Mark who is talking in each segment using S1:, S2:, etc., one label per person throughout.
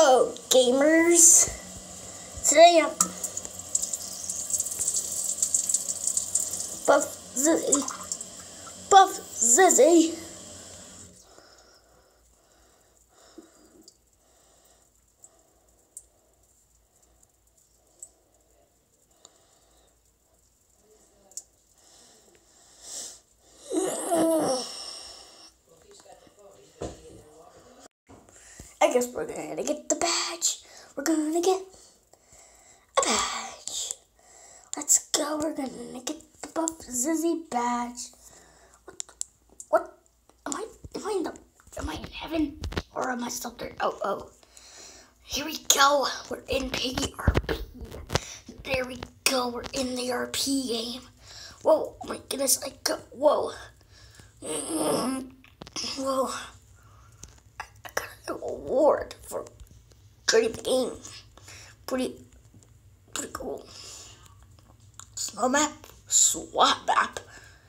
S1: Hello, gamers. Today I'm Buff Zizzy. I guess we're gonna get the badge. We're gonna get a badge. Let's go. We're gonna get the Buff Zizzy badge. What? Am I in heaven or am I still there? Oh. Here we go. We're in Piggy RP. There we go. We're in the RP game. Whoa, my goodness! Whoa. Whoa. I got an award for creating the game. Pretty cool. Slow map, swap map.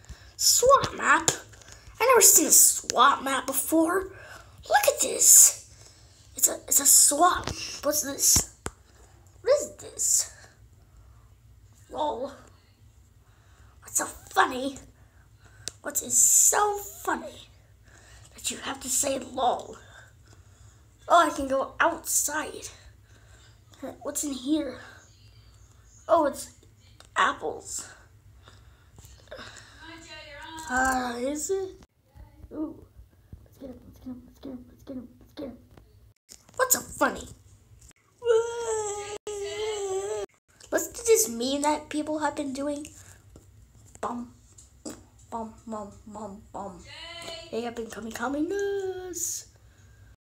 S1: I never seen a swap map before. Look at this. It's a swap. What's this? What is this? Lol. What's so funny? What is so funny that you have to say lol? Oh, I can go outside. What's in here? Oh, it's apples. Is it? Ooh. Let's get him. What's so funny? Let's do this meme that people have been doing. Bum. They have been coming us.